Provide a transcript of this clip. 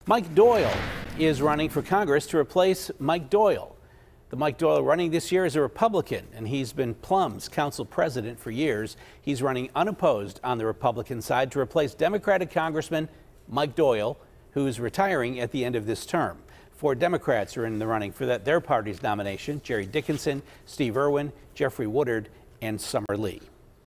Mike Doyle is running for Congress to replace Mike Doyle. The Mike Doyle running this year is a Republican, and he's been Plum's council president for years. He's running unopposed on the Republican side to replace Democratic Congressman Mike Doyle, who's retiring at the end of this term. 4 Democrats are in the running for their party's nomination: Jerry Dickinson, Steve Irwin, Jeffrey Woodard, and Summer Lee.